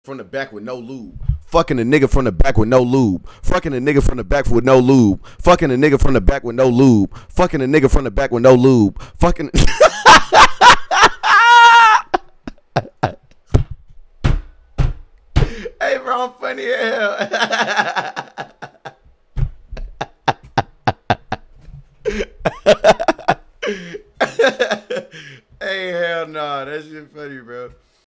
from the back with no lube. Fucking a nigga from the back with no lube. Fucking a nigga from the back with no lube. Fucking a nigga from the back with no lube. Fucking a nigga from the back with no lube. Fucking. Hey, bro, I'm funny as hell. Hey, hell no, that shit funny, bro.